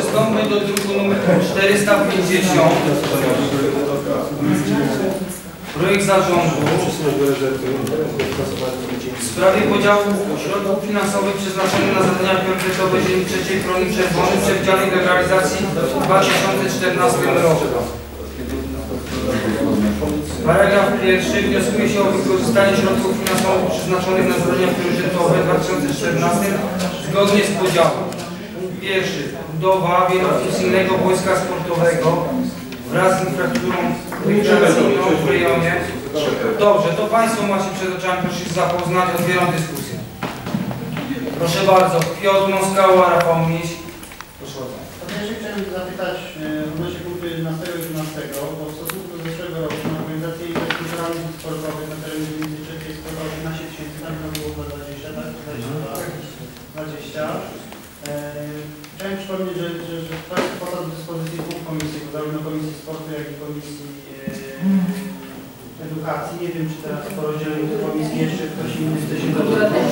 przystąpmy do druku nr 450. Projekt zarządu w sprawie podziału środków finansowych przeznaczonych na zadania priorytetowe ziemi trzeciej Prolii Czerwony przewidzianych do realizacji w 2014 roku. Paragraf pierwszy. Wnioskuje się o wykorzystanie środków finansowych przeznaczonych na zadania priorytetowe w 2014 zgodnie z podziałem. Pierwszy. Budowa wielofunkcyjnego boiska sportowego wraz z infrastrukturą rekreacyjną w rejonie. Dobrze, to Państwo macie przed oczami, proszę się zapoznać, otwieram dyskusję. Proszę bardzo, Piotr Moskała, Rafał Miś. Proszę bardzo. Ja chciałem zapytać odnośnie punktu 11 i 12, bo w stosunku do zeszłego roku na organizację imprez kulturalnych i sportowych na terenie gminy Trzeciej jest kwota 18 000, tam było 20, tak? 20. Chciałem przypomnieć, że Państwo podał do dyspozycji dwóch komisji, bo zarówno Komisji Sportu, jak i Komisji Edukacji. Nie wiem, czy teraz po rozdzieleniu tej komisji jeszcze ktoś inny chce się dowiedzieć.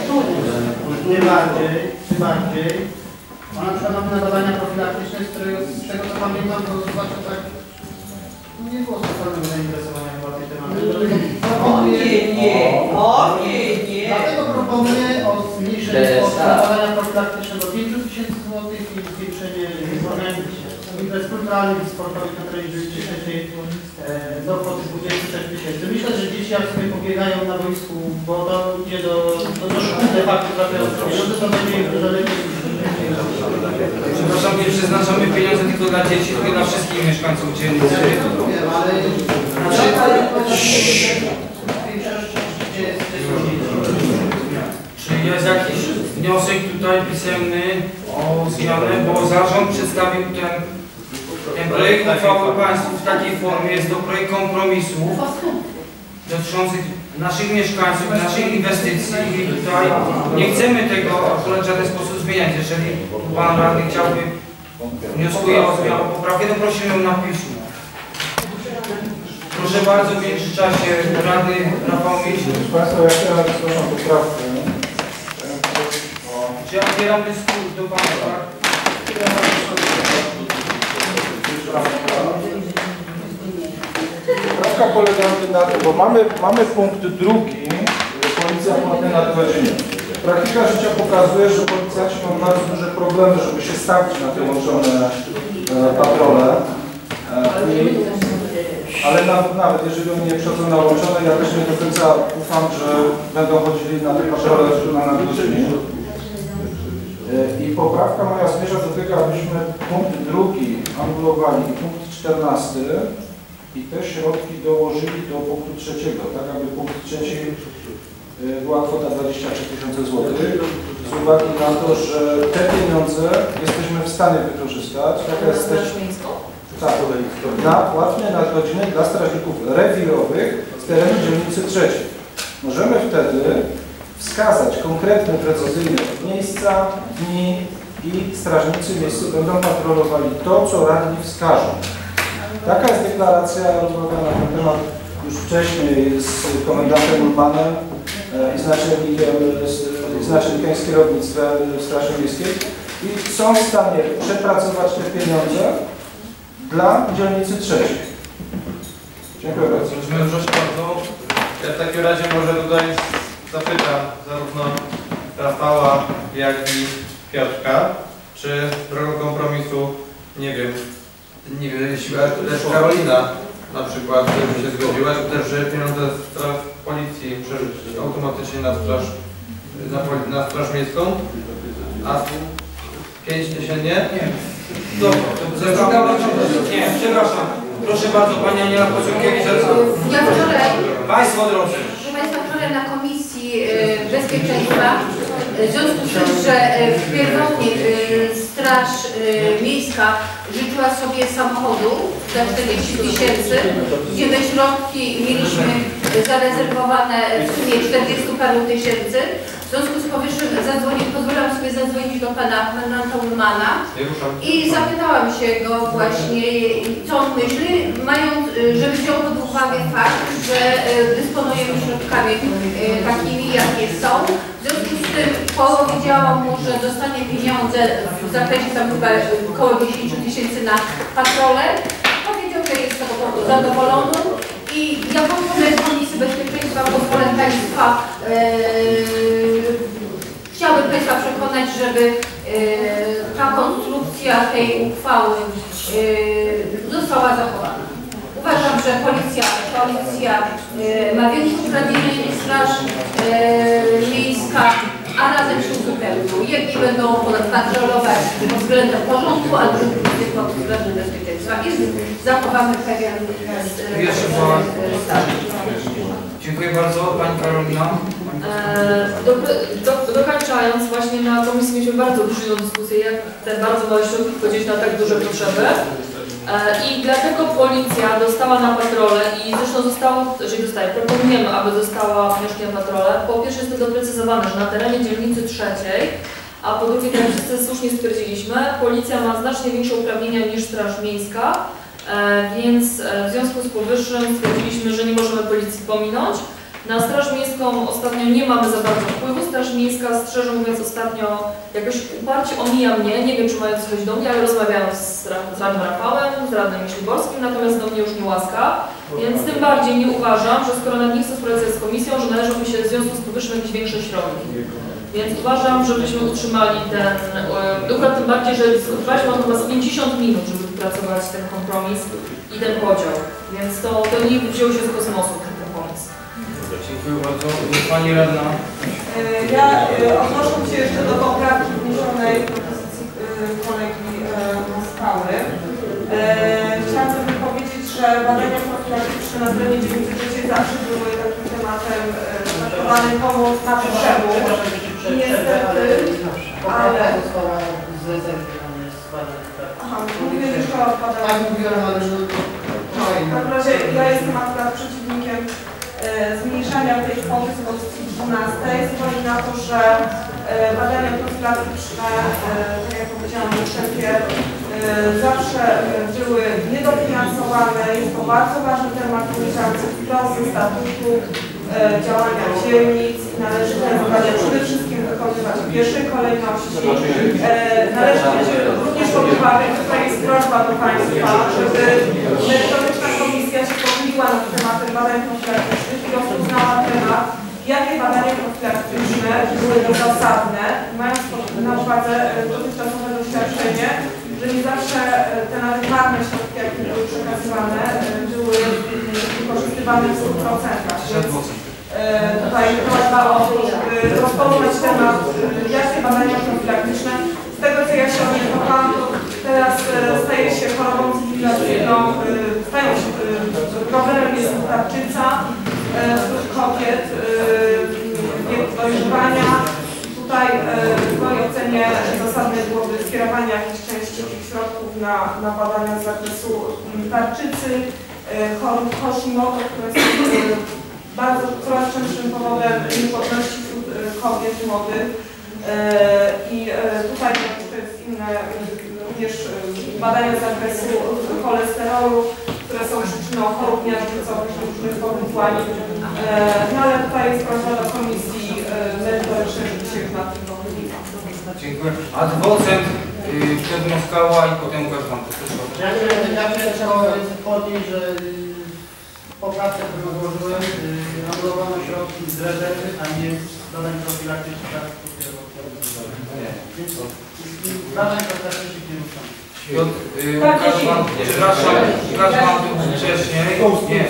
Tym bardziej. Ma na przykład mamy nadawania profilaktyczne, z tego co pamiętam, to znaczy tak nie było specjalnego zainteresowania chyba tej tematy. Nie. Dlatego proponuję o zmniejszenie nadawania profilaktycznego do 5 000 złotych i zwiększenie imprez kulturalnych i sportowych na terenie Trzeciej do kwoty 23 000. Myślę, że dzieci jak sobie pobiegają na boisku, bo to idzie do szkół de facto trafiają pieniądze, to będzie im dużo lepiej. Przepraszam, nie przeznaczamy pieniądze tylko dla dzieci, tylko dla wszystkich mieszkańców dzielnicy. Czy jest jakiś wniosek tutaj pisemny o zmianę, bo zarząd przedstawił ten projekt uchwały Państwu w takiej formie, jest to projekt kompromisu dotyczących naszych mieszkańców, naszych inwestycji i tutaj nie chcemy tego akurat w żaden sposób zmieniać. Jeżeli Pan Radny chciałby, wnioskuje o zmianę poprawki, to prosimy na piśmie. Proszę bardzo, w międzyczasie Radny Rafał Miś. Proszę Państwa, ja chciałem zgłaszam poprawkę. Czy ja otwieram dyskusję do Państwa? Poprawka polega na tym, bo mamy punkt drugi, policja płatna nad godzinie. Praktyka życia pokazuje, że policjanci mają bardzo duże problemy, żeby się stawić na te łączone patrole. Ale nawet jeżeli oni nie przychodzą na łączone, ja też nie do końca ufam, że będą chodzili na te patrole na nadgodzinie. I poprawka moja zmierza do tego, abyśmy punkt drugi anulowali i punkt 14 i te środki dołożyli do punktu trzeciego, tak aby punkt trzeci była kwota 23 000 złotych. Z uwagi na to, że te pieniądze jesteśmy w stanie wykorzystać. Tak, na płatne nadgodziny dla strażników rewirowych z terenu dzielnicy trzeciej. Możemy wtedy wskazać konkretne, precyzyjne miejsca, dni i strażnicy miejscy będą patrolowali to, co radni wskażą. Taka jest deklaracja rozmawiana na ten temat już wcześniej z komendantem Ulmanem i z naczelnikiem z kierownictwem Straży Miejskiej i są w stanie przepracować te pieniądze dla dzielnicy trzeciej. Dziękuję bardzo. Ja w takim razie może tutaj zapytam zarówno Rafała, jak i Piotrka, czy drogą kompromisu, nie wiem, jeśli też Karolina na przykład by się zgodziła, że też pieniądze z policji przerzucić automatycznie na straż miejską, a 5 000 nie? Dobra, nie, przepraszam. Proszę bardzo, Pani Aniela Pociągiewicz. Ja wczoraj, Państwo drodzy. proszę Państwa, wczoraj na Komisji Bezpieczeństwa, w związku z tym, że pierwotnie Straż Miejska życzyła sobie samochodu za 40 000, gdzie te środki mieliśmy zarezerwowane w sumie 40 paru tysięcy. W związku z powyższym pozwoliłam sobie zadzwonić do pana komendanta Ulmana i zapytałam się go właśnie, co on myśli, mając, żeby wziął pod uwagę fakt, że dysponujemy środkami takimi, jakie są. W związku z tym powiedziałam mu, że dostanie pieniądze w zakresie tam chyba około 10 000 na patrole. Powiedział, że jest zadowolony i ja pozwolę Komisji Bezpieczeństwa, pozwolę Państwa, chciałabym Państwa przekonać, żeby ta konstrukcja tej uchwały została zachowana. Uważam, że policja ma większe uprawnienia niż Straż Miejska, a razem się uzupełnią. Jedni będą patrolować pod względem porządku, a drudzy tylko pod względem bezpieczeństwa. I zachowamy pewien status. Dziękuję bardzo. Pani Karolina. Dokończając, właśnie na komisji mieliśmy bardzo dużą dyskusję, jak te bardzo małe środki podzielić na tak duże potrzeby. I dlatego policja dostała na patrole i zresztą proponujemy, aby została wnioski na patrole. Po pierwsze jest to doprecyzowane, że na terenie dzielnicy trzeciej, a po drugie, tak jak wszyscy słusznie stwierdziliśmy, policja ma znacznie większe uprawnienia niż Straż Miejska, więc w związku z powyższym stwierdziliśmy, że nie możemy policji pominąć. Na Straż Miejską ostatnio nie mamy za bardzo wpływu. Straż Miejska, szczerze mówiąc, ostatnio jakoś uparcie omija mnie. Nie wiem, czy mają coś do mnie, ale rozmawiałam z radnym Rafałem, z radnym Myśliborskim, natomiast do mnie już nie łaska. Więc tym bardziej nie uważam, że skoro nawet nie chcę współpracować z komisją, że należałoby się w związku z powyższym jakieś większe środki. Więc uważam, żebyśmy utrzymali ten, akurat tym bardziej, że utrzymaliśmy chyba z 50 minut, żeby wypracować ten kompromis i ten podział. Więc to nie wzięło się z kosmosu ten pomysł. Dziękuję bardzo. Pani Radna. Ja odnosząc się jeszcze do poprawki wniesionej propozycji kolegi Moskały, chciałam sobie powiedzieć, że badania profilaktyczne na terenie dzielnicy trzeciej zawsze były takim tematem traktowanym na potrzebę. Niestety, ale... Aha, mówię jeszcze o odpadach. Tak, mówiłam, ale... W każdym razie ja jestem akurat przeciwnikiem zmniejszania tej kwoty z pozycji 12 z uwagi na to, że badania profilaktyczne, tak jak powiedziałam w wstępie, zawsze były niedofinansowane. Jest to bardzo ważny temat wynikający wprost ze statutu działania dzielnic i należy te badania przede wszystkim wykonywać w pierwszej kolejności. Należy mieć również pod uwagę, tutaj jest prośba do Państwa, żeby merytoryczna komisja się pochyliła nad tematem badań profilaktycznych i rozpoznała temat, jakie badania profilaktyczne były zasadne, mając na uwadze dotychczasowe doświadczenie, że nie zawsze te adekwatne środki, jakie były przekazywane, były wykorzystywane w 100%. Więc tutaj prośba o to, żeby rozpoznać temat, jakie badania profilaktyczne. Z tego, co ja się orientowałam, to teraz staje się chorobą cywilizacyjną, problemem jest tarczyca wśród kobiet, wiek dojrzewania. Tutaj w mojej ocenie zasadne byłoby skierowanie jakiejś części tych środków na badania z zakresu tarczycy, chorób Hashimoto, które są coraz częstszym powodem niepłodności wśród kobiet młodych. I tutaj to jest inne, również badania z zakresu cholesterolu, które są przyczyną chorób miażdżycowych i różnych powikłań. No ale tutaj jest prośba do komisji merytorycznej, żeby się nad tym pochyliła. Dziękuję. Adwocent przed Moskała i potem Łukasz Wątek. Ja chciałem podnieść, że w poprawce, którą złożyłem, anulowano środki z rezerwy, a nie z badań profilaktycznych. Więc badań profilaktycznych nie ruszamy. Przepraszam, Łukasz Wątek wcześniej. Nie.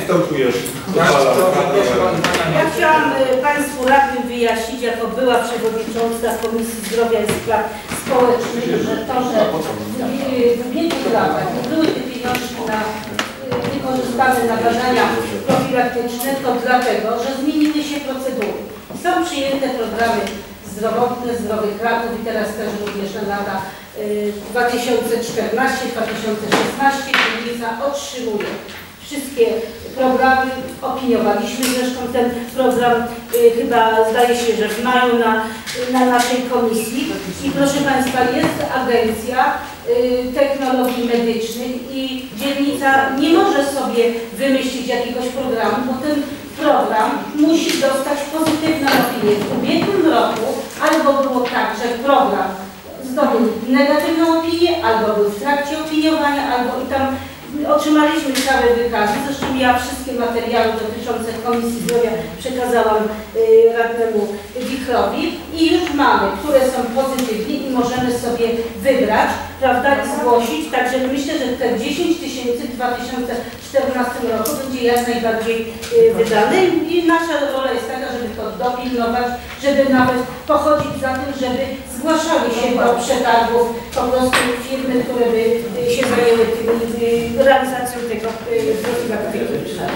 Ja chciałam Państwu radnym wyjaśnić, jako była przewodnicząca Komisji Zdrowia i Spraw Społecznych, że to, że w ubiegłych latach nie były te pieniążki wykorzystane na badania profilaktyczne, to dlatego, że zmieniły się procedury. Są przyjęte programy zdrowotne, zdrowych ratów i teraz też również na lata 2014-2016 dzielnica otrzymuje wszystkie programy. Opiniowaliśmy zresztą ten program, chyba zdaje się, że w maju na naszej komisji. I proszę Państwa, jest Agencja Technologii Medycznych i dzielnica nie może sobie wymyślić jakiegoś programu, bo ten program musi dostać pozytywną opinię w ubiegłym roku albo albo było tak, że program zdobył negatywną opinię, albo był w trakcie opiniowania, albo i tam otrzymaliśmy całe wykazy. Zresztą ja wszystkie materiały dotyczące Komisji Zdrowia przekazałam radnemu Wichrowi i już mamy, które są pozytywne i możemy sobie wybrać, prawda, i zgłosić. Także myślę, że te 10 000 w 2014 roku będzie jak najbardziej wydane i nasza rola jest taka, żeby to dopilnować, żeby nawet pochodzić za tym, żeby zgłaszały się do przetargów po prostu firmy, które by się zajęły realizacją tego profilaktyki.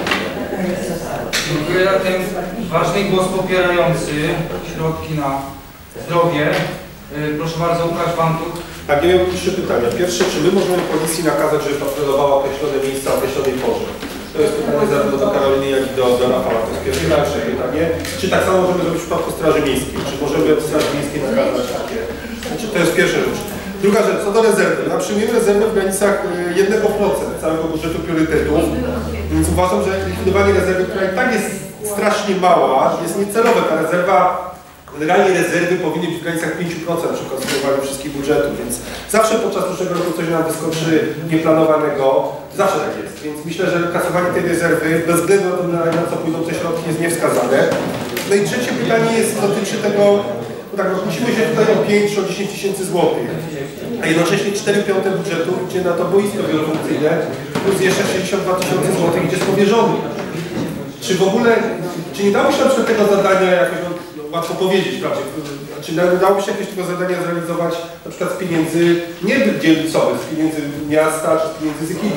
Dziękuję za ten ważny głos popierający środki na zdrowie. Proszę bardzo, Łukasz Bantuk. Tak, ja miałem 3 pytania. Pierwsze, czy my możemy policji nakazać, żeby patrolowała określone miejsca o określonej porze? To jest pytanie zarówno do Karoliny, jak i do Rafała. To jest pierwsze pytanie. Czy tak samo możemy zrobić w przypadku Straży Miejskiej? Czy możemy od Straży Miejskiej nakazać takie? Znaczy, to jest pierwsza rzecz. Druga rzecz, co do rezerwy. Ja przyjmujemy rezerwę w granicach 1% całego budżetu priorytetów, więc uważam, że likwidowanie rezerwy, która i tak jest strasznie mała, jest niecelowe. Ta rezerwa, generalnie rezerwy powinny być w granicach 5% na przykład skierowania wszystkich budżetów, więc zawsze podczas przyszłego roku coś nam wyskoczy nieplanowanego, zawsze tak jest. Więc myślę, że kasowanie tej rezerwy, bez względu na to, na co pójdą te środki, jest niewskazane. No i trzecie pytanie dotyczy tego, no tak, musimy się tutaj o 5 czy o 10 000 złotych, a jednocześnie 4/5 budżetu idzie na to boisko wielofunkcyjne, plus jeszcze 62 000 złotych idzie z powierzonych. Czy w ogóle, czy nie dało się na przykład tego zadania jakoś, no, łatwo powiedzieć, prawda, czy dało się jakieś tego zadania zrealizować na przykład z pieniędzy nie dzielnicowych, z pieniędzy miasta, czy z pieniędzy z ekipy?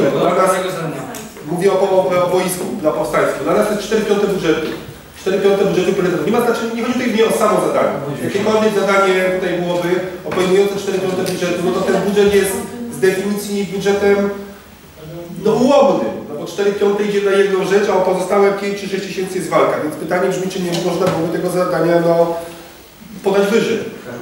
Mówię o boisku dla powstańców. Dla nas jest 4/5 budżetu. 4/5 budżetu priorytetu. Nie ma znaczenia, nie chodzi tutaj nie o samo zadanie. Jakiekolwiek zadanie tutaj byłoby obejmujące 4/5 budżetu, no to ten budżet jest z definicji budżetem no ułomnym. No bo 4/5 idzie na jedną rzecz, a o pozostałe 5 czy 6 tysięcy jest walka. Więc pytanie brzmi, czy nie można byłoby tego zadania no, podać wyżej.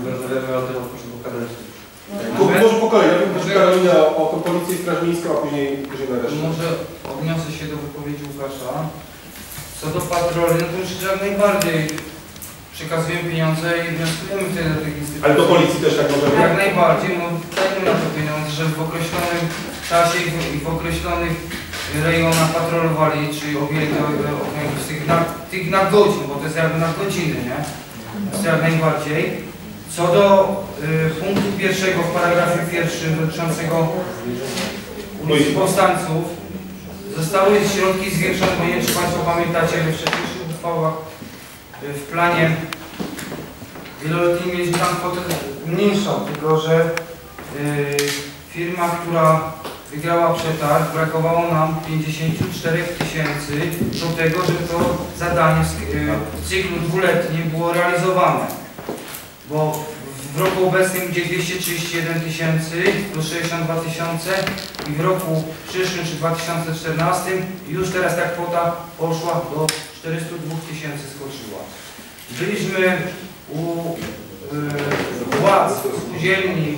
Może po kolei, ja bym prosił Karolinę o policję i straż miejską, a później na resztę. Może odniosę się do wypowiedzi Łukasza. Co do patroli, no to już jak najbardziej przekazujemy pieniądze i wnioskujemy wtedy do tych instytucji. Ale do policji też tak możemy? Jak najbardziej, no dajmy na to pieniądze, żeby w określonym czasie i w określonych rejonach patrolowali, czy objęli tych na godzin, bo to jest jakby na godziny, nie? To jest jak najbardziej. Co do punktu pierwszego w paragrafie pierwszym dotyczącego ulicy Powstańców, zostały środki zwiększone, bo nie wiem, czy Państwo pamiętacie, we wcześniejszych uchwałach w planie wieloletnim mieliśmy tam kwotę mniejszą, tylko że firma, która wygrała przetarg, brakowało nam 54 000 do tego, żeby to zadanie w cyklu dwuletnim było realizowane. Bo w roku obecnym będzie 231 000 plus 62 000 i w roku przyszłym, czy 2014 już teraz ta kwota poszła do 402 000 skoczyła. Byliśmy u władz spółdzielni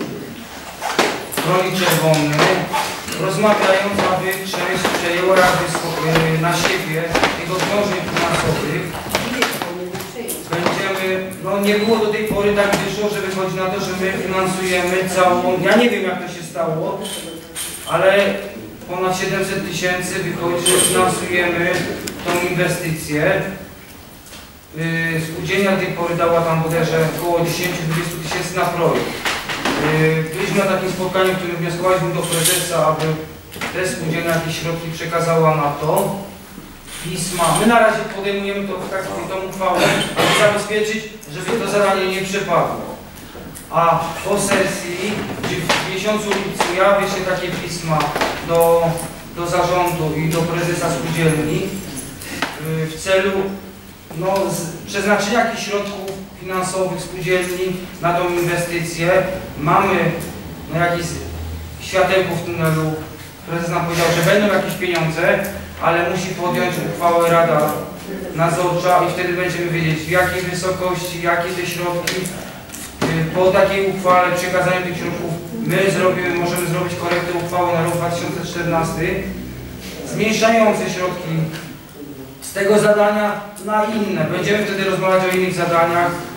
Broni Czerwonej, rozmawiając, aby część przejęła na siebie tych obciążeń finansowych. Będziemy, no nie było do tej pory tak wyszło, że wychodzi na to, że my finansujemy całą, ja nie wiem jak to się stało, ale ponad 700 000 wychodzi, że finansujemy tą inwestycję. Spółdzielnia do tej pory dała tam bodajże około 10-20 000 na projekt. Byliśmy na takim spotkaniu, w którym wnioskowaliśmy do prezesa, aby te spółdzielnia jakieś środki przekazała na to. Pisma. My na razie podejmujemy tą uchwałę, aby zabezpieczyć, żeby to zadanie nie przepadło. A po sesji, czy w miesiącu lipcu jawi się takie pisma do zarządu i do prezesa spółdzielni w celu przeznaczenia jakichś środków finansowych spółdzielni na tą inwestycję. Mamy jakieś światełko w tunelu. Prezes nam powiedział, że będą jakieś pieniądze, ale musi podjąć uchwałę Rada Nadzorcza i wtedy będziemy wiedzieć, w jakiej wysokości, jakie te środki. Po takiej uchwale, przekazaniu tych środków, my możemy zrobić korektę uchwały na rok 2014, zmniejszające środki z tego zadania na inne. Będziemy wtedy rozmawiać o innych zadaniach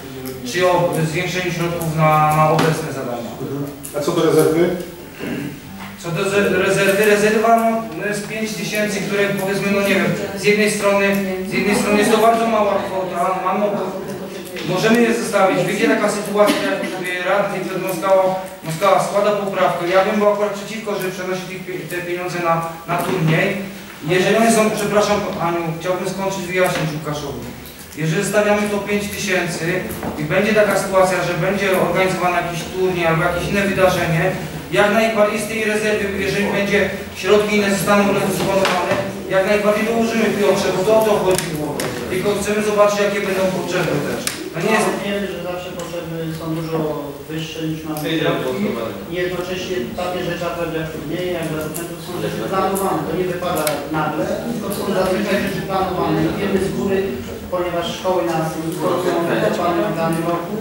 czy o zwiększeniu środków na obecne zadania. A co do rezerwy? Co do rezerwa, no jest 5 tysięcy, które powiedzmy, no nie wiem, z jednej strony jest to bardzo mała kwota, możemy je zostawić. Wyjdzie taka sytuacja, jak sobie radny przed Moskała składa poprawkę. Ja bym był akurat przeciwko, żeby przenosić te pieniądze na turniej. Jeżeli one są, przepraszam Aniu, chciałbym skończyć wyjaśnić Łukaszowi. Jeżeli zostawiamy to 5 tysięcy i będzie taka sytuacja, że będzie organizowany jakiś turniej albo jakieś inne wydarzenie, jak najbardziej z tej rezerwy, jeżeli będzie środki inne zostaną rozdysponowane, jak najbardziej dołożymy Piotrze, bo to o to chodziło. Tylko chcemy zobaczyć, jakie będą potrzeby też. No nie jest... Wiemy, że zawsze potrzeby są dużo wyższe niż mamy środki. I jednocześnie takie rzeczy, jak turnieje, jak zaroczniętów są rzeczy planowane. To nie wypada nagle, tylko są zazwyczaj rzeczy planowane. I wiemy z góry, ponieważ szkoły nas instruują w danym roku.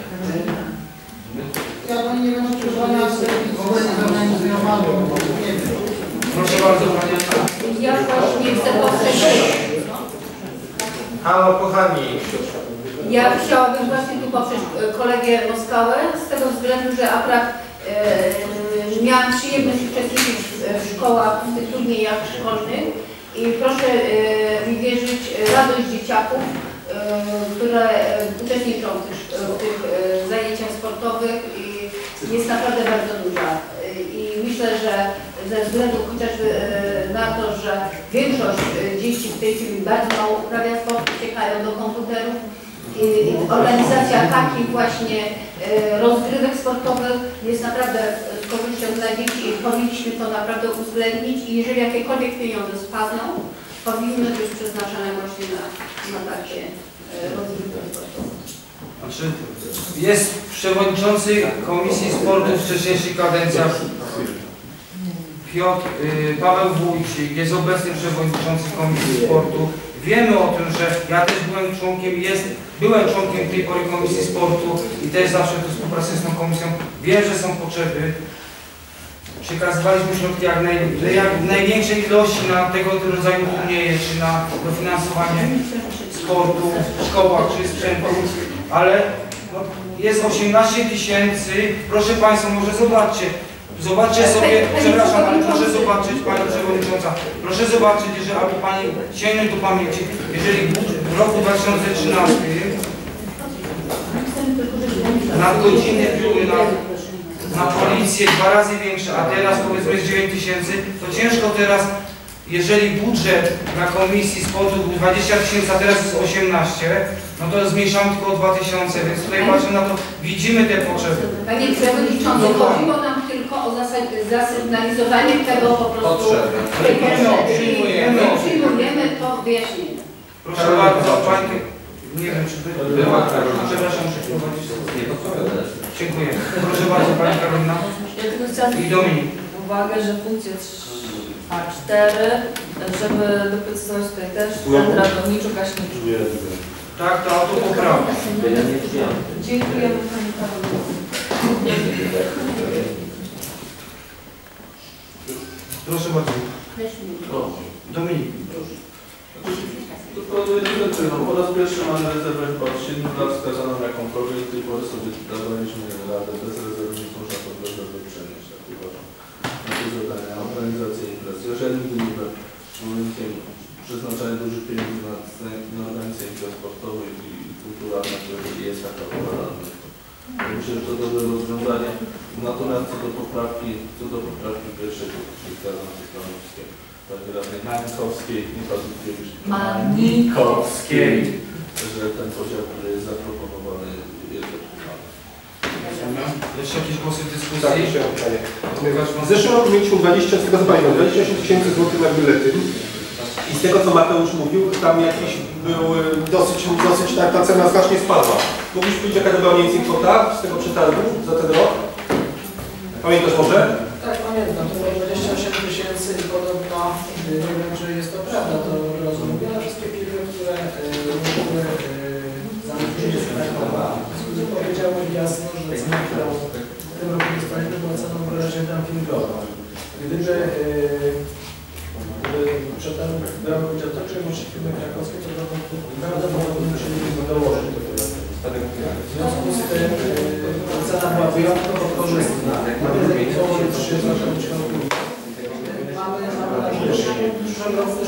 Ja to nie wiem, czy żona w ogóle nie zorganizują albo nie wiem. Proszę bardzo, Panie. Ja właśnie chcę poprzeć. Halo, kochani. Ja chciałabym właśnie tu poprzeć kolegę Moskałę z tego względu, że akurat miałam przyjemność uczestniczyć w szkołach, w tych turniejach szkolnych i proszę mi wierzyć, radość dzieciaków, które uczestniczą w tych zajęciach sportowych i jest naprawdę bardzo duża. I myślę, że ze względu chociażby na to, że większość dzieci w tej chwili bardzo mało uprawia sport, uciekają do komputerów, i organizacja takich właśnie rozgrywek sportowych jest naprawdę z korzyścią dla dzieci i powinniśmy to naprawdę uwzględnić i jeżeli jakiekolwiek pieniądze spadną, powinny być przeznaczone właśnie na takie rozgrywki sportowe. Znaczy, jest przewodniczący Komisji Sportu w wcześniejszych kadencjach Paweł Wójcik, jest obecny przewodniczący Komisji Sportu. Wiemy o tym, że ja też byłem członkiem tej pory Komisji Sportu i też zawsze tu współpracuję z tą komisją. Wiem, że są potrzeby. Przekazywaliśmy środki jak największej ilości na tego rodzaju turnieje, czy na dofinansowanie sportu w szkołach, czy sprzętu, ale no, jest 18 tysięcy. Proszę Państwa, może zobaczcie sobie, przepraszam, ale proszę zobaczyć, Pani Przewodnicząca, proszę zobaczyć, jeżeli albo Pani sięgnąć do pamięci, jeżeli w roku 2013 nadgodziny były na policję 2 razy większe, a teraz powiedzmy jest 9 tysięcy, to ciężko teraz, jeżeli budżet na Komisji Sportu był 20 tysięcy, a teraz jest 18, no to zmniejszamy tylko o 2000, więc tutaj patrzymy na to, widzimy te potrzeby. Panie Przewodniczący, chodziło nam tylko o zasygnalizowanie tego po prostu. Przyjmujemy to wyjaśnienie. Proszę bardzo, Pani, nie wiem czy była, przepraszam, muszę prowadzić. Dziękuję. Proszę bardzo, Pani Karolina. Ja tylko chciałam I Dominik. uwagę, że funkcje 4, żeby doprecyzować tutaj też centra rolniczo-gaśnicze. Tak, to autopoprawka. Dziękujemy Pani Karolina. Proszę bardzo. Dominik. Tylko jedną rzeczy, no, po raz pierwszy mamy rezerwę chyba od 7 lat wskazaną jako problem i tej pory sobie dawaliśmy radę, bez rezerwy nie można tą rezerwę przenieść, tak uważam. Na te zadania, organizację imprez. Jeżeli nigdy nie byłem człowiekiem przeznaczania dużych pieniędzy na organizację imprez sportowych i kulturalnych, jeżeli jest taka wola. Myślę, że to dobre rozwiązanie. Natomiast co do poprawki pierwszej, to zgadzam się z panem wszystkim. Pani radnej Manikowskiej, nie Pazutkiewicz, Manikowskiej, że ten podział, który jest zaproponowany, jest optymalny. Jeszcze jakieś głosy w dyskusji? Tak, jeszcze pytanie. W zeszłym roku mieliśmy 28 tysięcy złotych na biletyn. I z tego, co Mateusz mówił, tam jakiś był dosyć ta cena znacznie spadła. Mógłbyś powiedzieć, jaka to była mniej więcej kwota z tego przetargu za ten rok? Pamiętasz może? Tak, pamiętam. To było 28 tysięcy i podobno, nie wiem, czy jest to prawda, to rozumiem, wszystkie firmy, które mogły zamówić dyskusję, powiedziały jasno, że cena, którą w tym roku dostaliśmy, była ceną wyraźnie dumpingową. Gdyby przetarg brały udział także firmy krakowskie, to prawdopodobnie musielibyśmy dołożyć do tego. W związku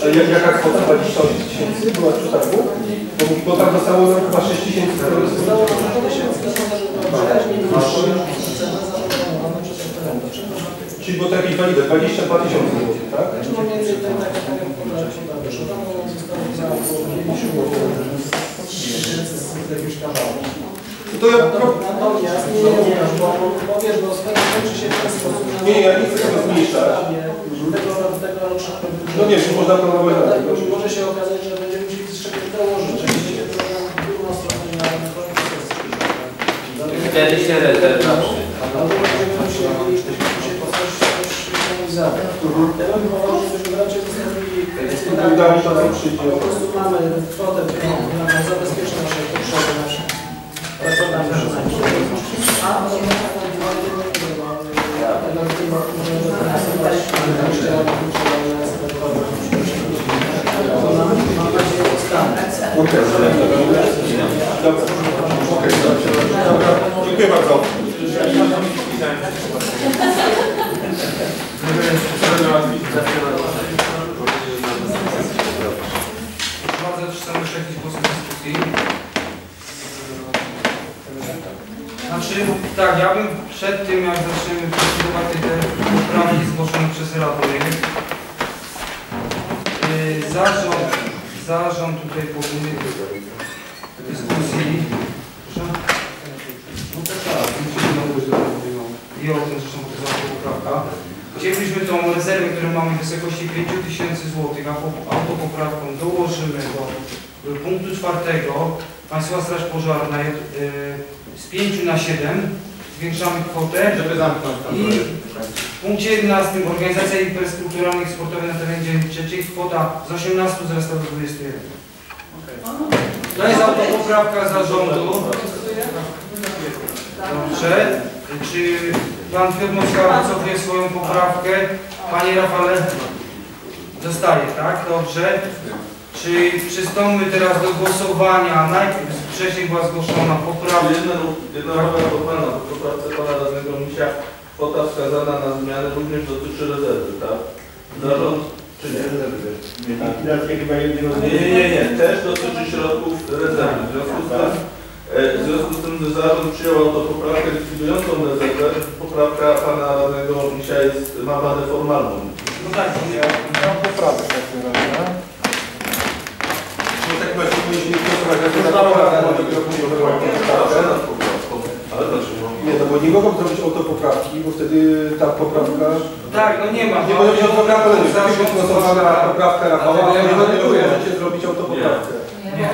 Jaka kwota? 28 tysięcy była w przetargu? Bo tam zostało chyba 6 tysięcy. Zostało 6 tysięcy, wyraźnie niższe cena zaproponowana przez referenta. Czyli było to jakieś 22 tysiące złotych, tak? Znaczy no między innymi tak jak podałem, że tam zostało za około 5 tysięcy z jakiegoś kawału. To ja... Natomiast bo wiesz, bo skończy się w ten sposób, że Nie, ja nie chcę tego zmniejszać. Tegorocznego No nie, czy można planować na tego? może się okazać, że będziemy musieli z czegoś dołożyć. Rzeczywiście program w drugą stronę na Wtedy się rezerwa albo będziemy musieli postawić coś organizować. Ja bym położył, żeby raczej zostawili po prostu mamy kwotę, która zabezpieczy nasze potrzeby, nasze programy a Dziękuję bardzo. Bardzo czy są jeszcze jakieś głosy dyskusji? Znaczy, tak, ja bym przed tym, jak zaczniemy procedować te poprawki zgłoszone przez radnych, zarząd tutaj powinien dyskusji. No tak, i o tym zresztą to jest poprawka. Chcielibyśmy tą rezerwę, którą mamy w wysokości 5 tysięcy złotych, a autopoprawką dołożymy do punktu 4 Państwowa Straż Pożarna z 5 na 7, zwiększamy kwotę. Żeby zamknąć tam. I w punkcie 11 organizacja imprez kulturalnych i sportowych na terenie dzielnicy trzeciej kwota z 18 wzrasta do 21. To jest autopoprawka zarządu. Dobrze. Czy Pan Fiodmowska wycofuje swoją poprawkę? Panie Rafale? Zostaje, tak? Dobrze. Czy przystąpmy teraz do głosowania? Najpierw wcześniej była zgłoszona poprawka. Jedna uwaga pochwalna, w poprawce pana radnego Misia kwota wskazana na zmianę również dotyczy rezerwy, tak? Zarząd, czy nie? Nie. Też dotyczy środków rezerwy. W związku z tym, że zarząd przyjął autopoprawkę likwidującą rezerwę, poprawka pana radnego Misia ma wadę formalną. No tak, Mam poprawę w takim razie. No tak właśnie powinniśmy głosować na Ale dlaczego? Nie, no bo nie mogą zrobić autopoprawki, bo wtedy ta poprawka... tak, no nie ma. Nie może być autopoprawka, ale nie jest głosowana na poprawkę Rafała, ale nie możecie zrobić autopoprawkę. Nie.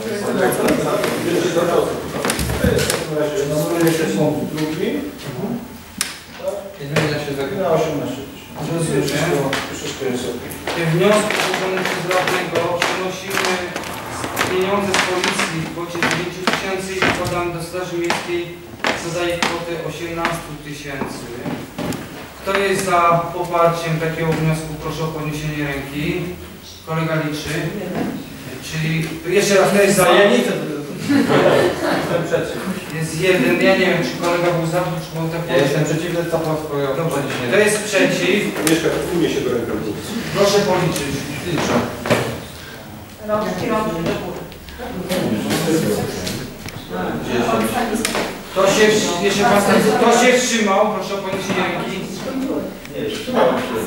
Jeszcze punkt drugi. Zmienia się tak. Na 18. Wszystko jest ok. Te wnioski złożone przez radnego przenosimy pieniądze z policji w kwocie 9 tysięcy i wkładamy do Straży Miejskiej, co daje kwotę 18 tysięcy. Kto jest za poparciem takiego wniosku? Proszę o podniesienie ręki. Kolega liczy. Czyli jeszcze raz, kto jest za? Ja nie chcę. Jestem przeciw. Jest jeden. Ja nie wiem, czy kolega był za, czy był tak. Ja jestem przeciwny, co pan swoją. Dobrze. To jest przeciw. Mieszka, unie się do ręką. Proszę policzyć. Liczę. Kto się wstrzymał? Proszę o podniesienie ręki. Nie, wstrzymałem się.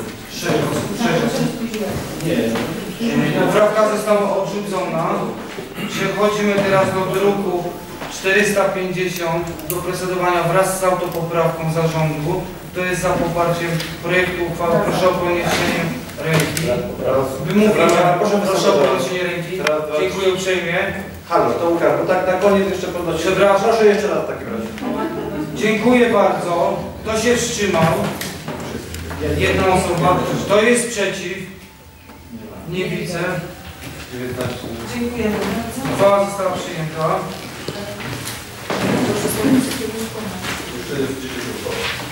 6. Poprawka została odrzucona. Przechodzimy teraz do druku 450 do procedowania wraz z autopoprawką zarządu. Kto jest za poparciem projektu uchwały? Proszę o podniesienie ręki. Proszę o podniesienie ręki. Dziękuję uprzejmie. Halo, to Łukasz, bo tak na koniec jeszcze podnosić. Przepraszam. Proszę jeszcze raz w takim razie. Dziękuję bardzo. Kto się wstrzymał? Jedna osoba. Kto jest przeciw? Nie widzę. 19. Dziękujemy. Uchwała została przyjęta. Jeszcze jest 10 uchwał.